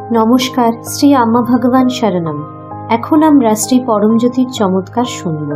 নমস্কার, শ্রী আম্মা ভগবান শরণম। এখন আমরা শ্রী পরমজ্যোতির চমৎকার শুনব।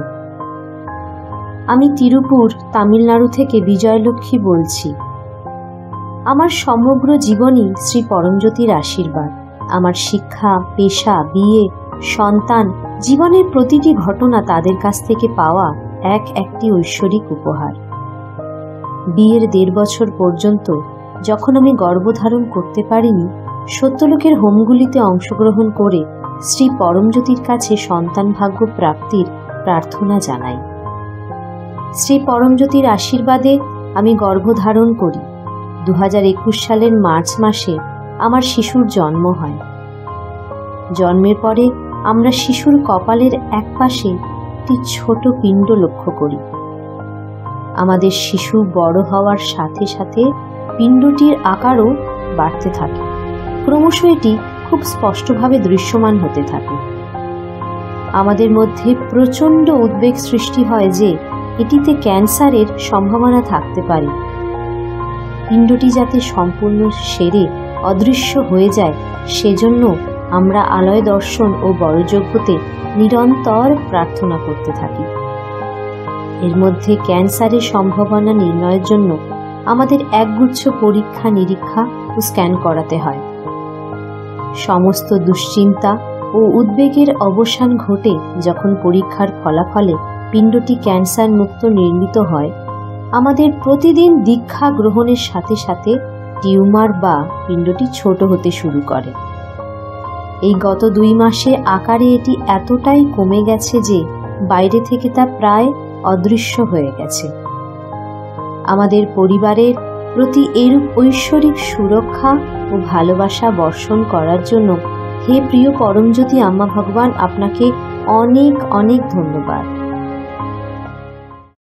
আমি তিরুপুর, তামিলনাড়ু থেকে বিজয়লক্ষ্মী বলছি। আমার সমগ্র জীবনই শ্রী পরমজ্যোতির আশীর্বাদ। আমার শিক্ষা, পেশা, বিয়ে, সন্তান, জীবনের প্রতিটি ঘটনা তাদের কাছ থেকে পাওয়া একটি ঐশ্বরিক উপহার। বিয়ের 1.5 বছর পর্যন্ত যখন আমি গর্ভধারণ করতে পারিনি, সত্যলোকের হোমগুলিতে অংশগ্রহণ করে শ্রী পরমজ্যোতির কাছে সন্তান ভাগ্য প্রাপ্তির প্রার্থনা জানাই। শ্রী পরমজ্যোতির আশীর্বাদে আমি গর্ভধারণ করি। 2021 সালের মার্চ মাসে আমার শিশুর জন্ম হয়। জন্মের পরে আমরা শিশুর কপালের একপাশে একটি ছোট পিণ্ড লক্ষ্য করি। আমাদের শিশু বড় হওয়ার সাথে সাথে পিণ্ডটির আকারও বাড়তে থাকে। ক্রমশ এটি খুব স্পষ্টভাবে দৃশ্যমান হতে থাকে। আমাদের মধ্যে প্রচণ্ড উদ্বেগ সৃষ্টি হয় যে এটিতে ক্যান্সারের সম্ভাবনা থাকতে পারে। পিণ্ডটি যাতে সম্পূর্ণ সেরে অদৃশ্য হয়ে যায়, সেজন্য আমরা আলয় দর্শন ও বড়যজ্ঞতে নিরন্তর প্রার্থনা করতে থাকি। এর মধ্যে ক্যান্সারের সম্ভাবনা নির্ণয়ের জন্য আমাদের একগুচ্ছ পরীক্ষা নিরীক্ষা ও স্ক্যান করাতে হয়। সমস্ত দুশ্চিন্তা ও উদ্বেগের অবসান ঘটে যখন পরীক্ষার ফলাফলে পিণ্ডটি ক্যান্সার মুক্ত নির্মিত হয়। আমাদের প্রতিদিন দীক্ষা গ্রহণের সাথে সাথে টিউমার বা পিণ্ডটি ছোট হতে শুরু করে। এই গত 2 মাসে আকারে এটি এতটাই কমে গেছে যে বাইরে থেকে তা প্রায় অদৃশ্য হয়ে গেছে। আমাদের পরিবারের প্রতি এরূপ ঐশ্বরিক সুরক্ষা ও ভালোবাসা বর্ষণ করার জন্য হে প্রিয় পরমজ্যোতি আম্মা ভগবান, আপনাকে অনেক অনেক ধন্যবাদ।